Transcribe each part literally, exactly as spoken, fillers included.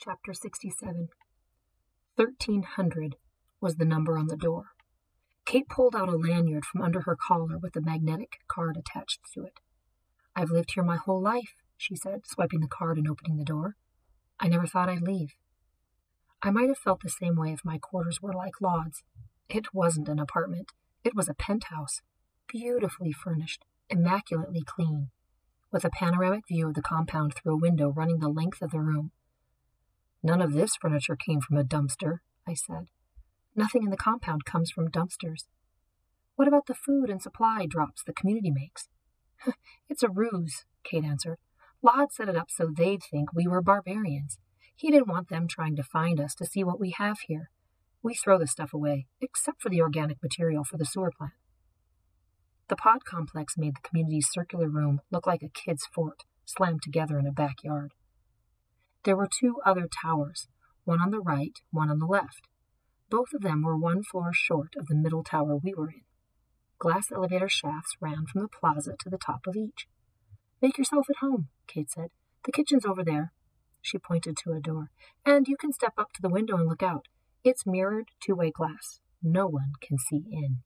Chapter sixty-seven. Thirteen hundred was the number on the door. Kate pulled out a lanyard from under her collar with a magnetic card attached to it. "I've lived here my whole life," she said, swiping the card and opening the door. "I never thought I'd leave." I might have felt the same way if my quarters were like Laud's. It wasn't an apartment. It was a penthouse, beautifully furnished, immaculately clean, with a panoramic view of the compound through a window running the length of the room. "None of this furniture came from a dumpster," I said. "Nothing in the compound comes from dumpsters." "What about the food and supply drops the community makes?" "It's a ruse," Kate answered. "Laud set it up so they'd think we were barbarians. He didn't want them trying to find us to see what we have here. We throw the stuff away, except for the organic material for the sewer plant." The pod complex made the community's circular room look like a kid's fort, slammed together in a backyard. There were two other towers, one on the right, one on the left. Both of them were one floor short of the middle tower we were in. Glass elevator shafts ran from the plaza to the top of each. "Make yourself at home," Kate said. "The kitchen's over there." She pointed to a door. "And you can step up to the window and look out. It's mirrored two-way glass. No one can see in."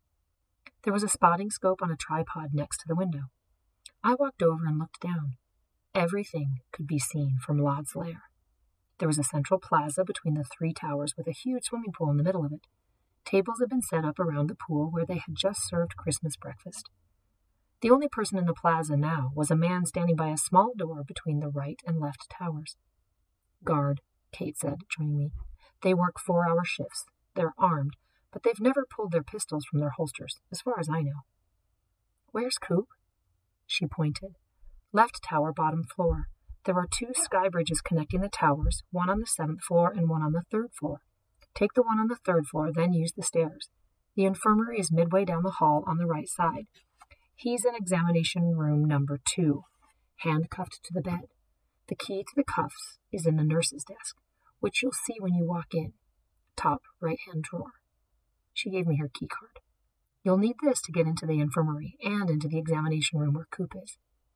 There was a spotting scope on a tripod next to the window. I walked over and looked down. Everything could be seen from Laud's lair. There was a central plaza between the three towers with a huge swimming pool in the middle of it. Tables had been set up around the pool where they had just served Christmas breakfast. The only person in the plaza now was a man standing by a small door between the right and left towers. "Guard," Kate said, joining me. "They work four-hour shifts. They're armed, but they've never pulled their pistols from their holsters, as far as I know." "Where's Coop?" She pointed. "Left tower, bottom floor. There are two sky bridges connecting the towers, one on the seventh floor and one on the third floor. Take the one on the third floor, then use the stairs. The infirmary is midway down the hall on the right side. He's in examination room number two, handcuffed to the bed. The key to the cuffs is in the nurse's desk, which you'll see when you walk in. Top right-hand drawer." She gave me her key card. "You'll need this to get into the infirmary and into the examination room where Coop is."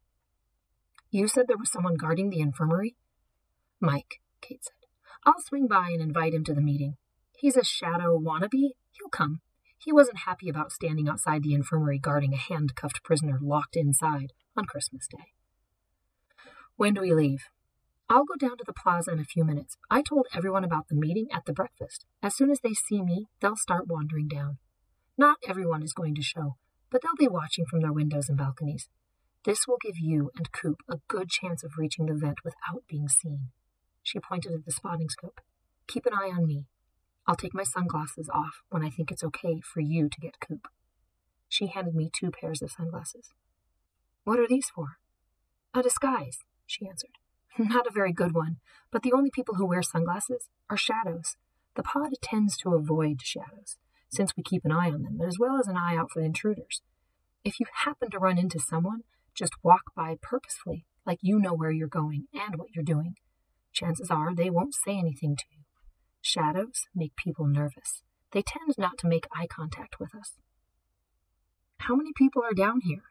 "You said there was someone guarding the infirmary?" "Mike," Kate said. "I'll swing by and invite him to the meeting. He's a shadow wannabe. He'll come. He wasn't happy about standing outside the infirmary guarding a handcuffed prisoner locked inside on Christmas Day." "When do we leave?" "I'll go down to the plaza in a few minutes. I told everyone about the meeting at the breakfast. As soon as they see me, they'll start wandering down. Not everyone is going to show, but they'll be watching from their windows and balconies. This will give you and Coop a good chance of reaching the vent without being seen." She pointed at the spotting scope. "Keep an eye on me. I'll take my sunglasses off when I think it's okay for you to get Coop." She handed me two pairs of sunglasses. "What are these for?" "A disguise," she answered. "Not a very good one, but the only people who wear sunglasses are shadows. The pod tends to avoid shadows, since we keep an eye on them, as well as an eye out for the intruders. If you happen to run into someone, just walk by purposefully, like you know where you're going and what you're doing. Chances are they won't say anything to you. Shadows make people nervous. They tend not to make eye contact with us." "How many people are down here?"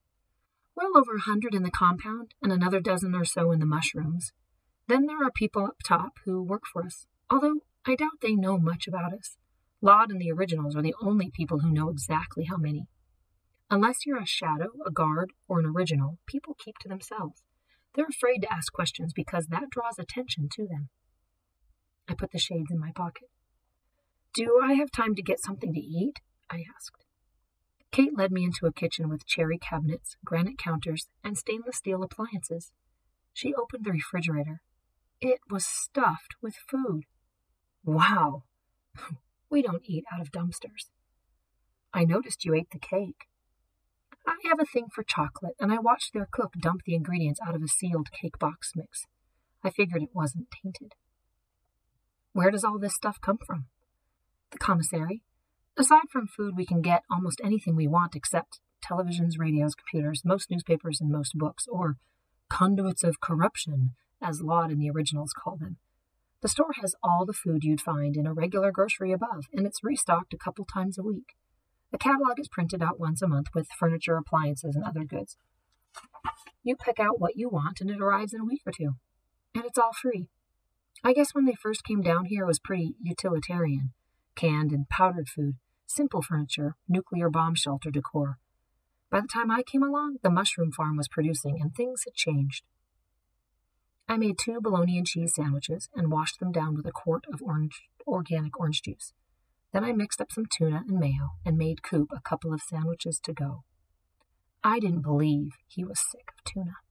"Well over a hundred in the compound and another dozen or so in the mushrooms. Then there are people up top who work for us, although I doubt they know much about us. Laud and the originals are the only people who know exactly how many. Unless you're a shadow, a guard, or an original, people keep to themselves. They're afraid to ask questions because that draws attention to them." I put the shades in my pocket. "Do I have time to get something to eat?" I asked. Kate led me into a kitchen with cherry cabinets, granite counters, and stainless steel appliances. She opened the refrigerator. It was stuffed with food. "Wow! We don't eat out of dumpsters." "I noticed you ate the cake." "I have a thing for chocolate, and I watched their cook dump the ingredients out of a sealed cake box mix. I figured it wasn't tainted." "Where does all this stuff come from?" "The commissary. Aside from food, we can get almost anything we want except televisions, radios, computers, most newspapers, and most books, or conduits of corruption, as Laud and the originals call them. The store has all the food you'd find in a regular grocery above, and it's restocked a couple times a week. The catalog is printed out once a month with furniture, appliances, and other goods. You pick out what you want, and it arrives in a week or two. And it's all free. I guess when they first came down here, it was pretty utilitarian. Canned and powdered food, simple furniture, nuclear bomb shelter decor. By the time I came along, the mushroom farm was producing, and things had changed. I made two bologna and cheese sandwiches and washed them down with a quart of orange, organic orange juice. Then I mixed up some tuna and mayo and made Coop a couple of sandwiches to go. I didn't believe he was sick of tuna.